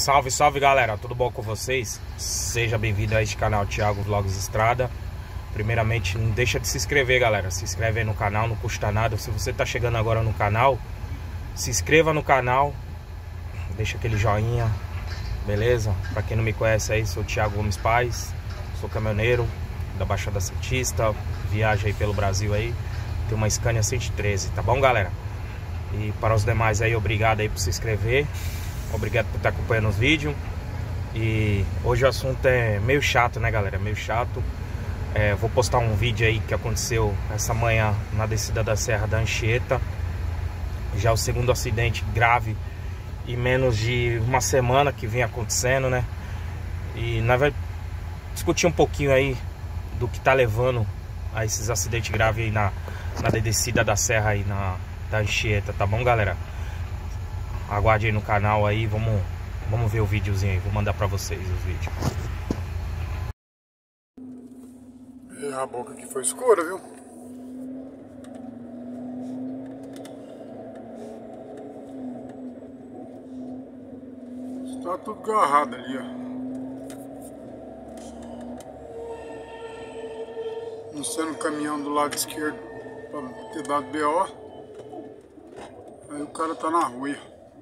Salve, salve galera, tudo bom com vocês? Seja bem-vindo a este canal Thiago Vlogs Estrada. Primeiramente, não deixa de se inscrever, galera. Se inscreve aí no canal, não custa nada. Se você tá chegando agora no canal, se inscreva no canal, deixa aquele joinha, beleza? Pra quem não me conhece aí, sou o Thiago Gomes Paz, sou caminhoneiro da Baixada Santista, viajo aí pelo Brasil aí, tem uma Scania 113, tá bom, galera? E para os demais aí, obrigado aí por se inscrever, obrigado por estar acompanhando os vídeos. E hoje o assunto é meio chato, né, galera? Meio chato. Vou postar um vídeo aí que aconteceu essa manhã na descida da Serra da Anchieta. Já o segundo acidente grave em menos de uma semana que vem acontecendo, né? E nós vamos discutir um pouquinho aí do que tá levando a esses acidentes graves aí na descida da serra aí da Anchieta, tá bom, galera? Aguarde aí no canal aí, vamos ver o videozinho aí, vou mandar pra vocês os vídeos. E a boca aqui foi escura, viu? Está tudo agarrado ali, ó. Não sendo o caminhão do lado esquerdo pra ter dado BO. Aí o cara tá na rua.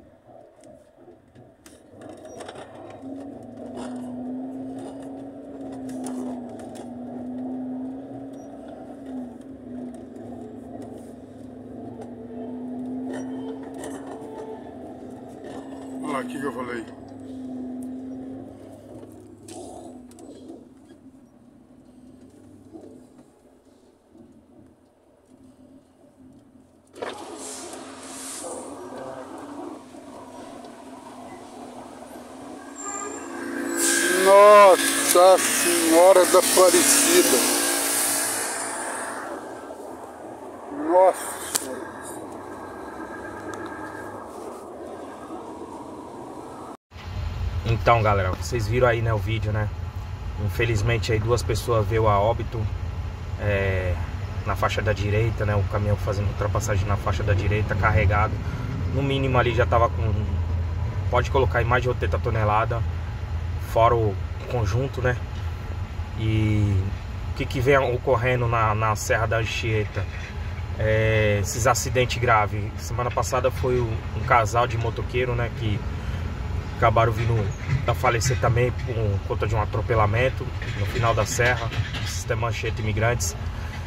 Olha lá o que eu falei. Nossa Senhora da Aparecida. Nossa. Então, galera, vocês viram aí, né, o vídeo, né? Infelizmente aí duas pessoas veio a óbito na faixa da direita, né? O caminhão fazendo ultrapassagem na faixa da direita, carregado. No mínimo ali já tava com... Pode colocar aí mais de 80 toneladas. Fora o conjunto, né? E o que vem ocorrendo na Serra da Anchieta? Esses acidentes graves. Semana passada foi um casal de motoqueiro, né? Que acabaram vindo a falecer também por conta de um atropelamento no final da serra, do sistema Anchieta Imigrantes.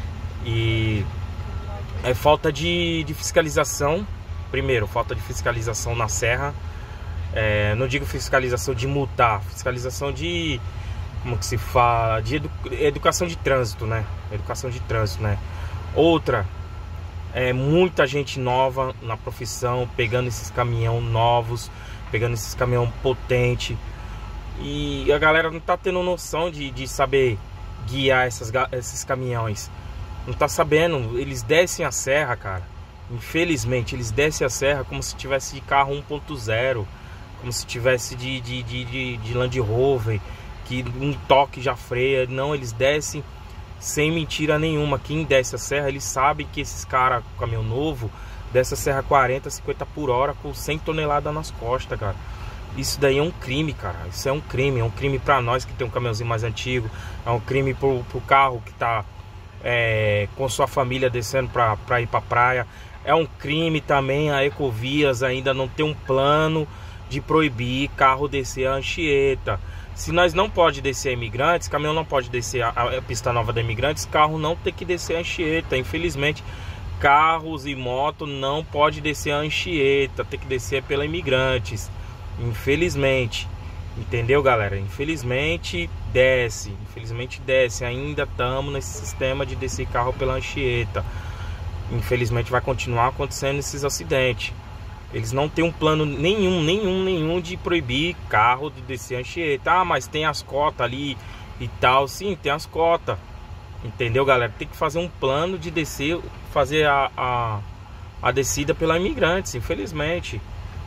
E falta de fiscalização. Primeiro, falta de fiscalização na serra. Não digo fiscalização de multar, fiscalização de, como que se fala, de educação de trânsito, né? Educação de trânsito, né? Outra, muita gente nova na profissão, pegando esses caminhão novos, pegando esses caminhão potente, e a galera não tá tendo noção de saber guiar esses caminhões. Não tá sabendo, eles descem a serra, cara. Infelizmente, eles descem a serra como se tivesse de carro 1.0. Como se tivesse de Land Rover, que um toque já freia. Não, eles descem sem mentira nenhuma. Quem desce a serra, eles sabem que esses caras com caminhão novo desce a serra 40, 50 por hora com 100 toneladas nas costas, cara. Isso daí é um crime, cara. Isso é um crime pra nós que tem um caminhãozinho mais antigo. É um crime pro carro que tá com sua família descendo pra ir pra praia. É um crime também a Ecovias ainda não ter um plano de proibir carro descer a Anchieta. Se nós não pode descer a Imigrantes, caminhão não pode descer a pista nova da Imigrantes, carro não tem que descer a Anchieta. Infelizmente, carros e moto não pode descer a Anchieta, tem que descer pela Imigrantes. Infelizmente, entendeu, galera? Infelizmente desce, ainda estamos nesse sistema de descer carro pela Anchieta. Infelizmente vai continuar acontecendo esses acidentes. Eles não têm um plano nenhum de proibir carro de descer a Anchieta. Ah, mas tem as cotas ali e tal. Sim, tem as cotas. Entendeu, galera? Tem que fazer um plano de descer, fazer a descida pela Imigrantes, infelizmente.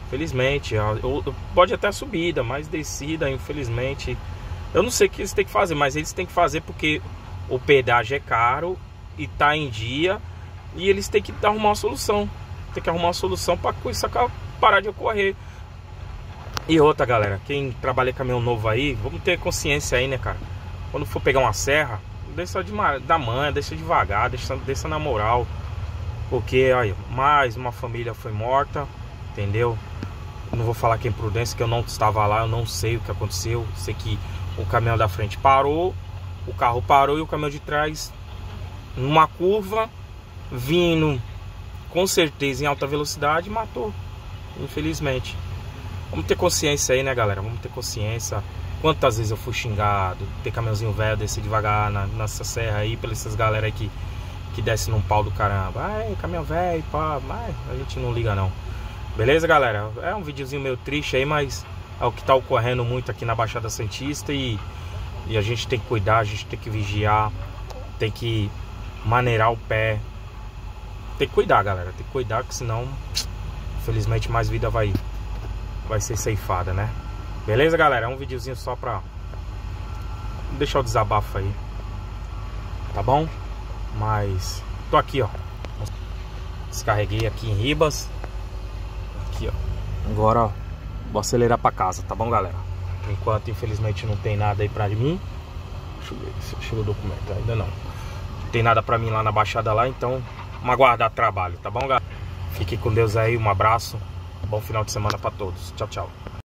Pode até a subida, mas descida, infelizmente. Eu não sei o que eles têm que fazer, mas eles têm que fazer porque o pedágio é caro e tá em dia. E eles têm que arrumar uma solução. Tem que arrumar uma solução para isso parar de ocorrer. E outra, galera, quem trabalha caminhão novo aí, vamos ter consciência aí, né, cara? Quando for pegar uma serra, desça da manha, desça devagar, desça na moral. Porque, olha, mais uma família foi morta, entendeu? Eu não vou falar que é imprudência, que eu não estava lá, eu não sei o que aconteceu. Sei que o caminhão da frente parou, o carro parou e o caminhão de trás, numa curva, vindo com certeza em alta velocidade, matou, infelizmente. Vamos ter consciência aí, né, galera? Vamos ter consciência. Quantas vezes eu fui xingado, ter caminhãozinho velho, descer devagar nessa serra aí, pelas essas galera aí que desce num pau do caramba. Ai, caminhão velho, pá, mas a gente não liga não. Beleza, galera? É um videozinho meio triste aí, mas é o que tá ocorrendo muito aqui na Baixada Santista e a gente tem que cuidar, a gente tem que vigiar, tem que maneirar o pé. Tem que cuidar, galera, tem que cuidar, porque senão, infelizmente, mais vida vai ser ceifada, né? Beleza, galera? É um videozinho só pra deixar o desabafo aí, tá bom? Mas tô aqui, ó. Descarreguei aqui em Ribas. Aqui, ó. Agora, ó, vou acelerar pra casa, tá bom, galera? Por enquanto, infelizmente, não tem nada aí pra mim. Deixa eu ver se chegou o documento. Ainda não. Não tem nada pra mim lá na Baixada lá, então vamos aguardar trabalho, tá bom, galera? Fique com Deus aí, um abraço. Bom final de semana pra todos. Tchau, tchau.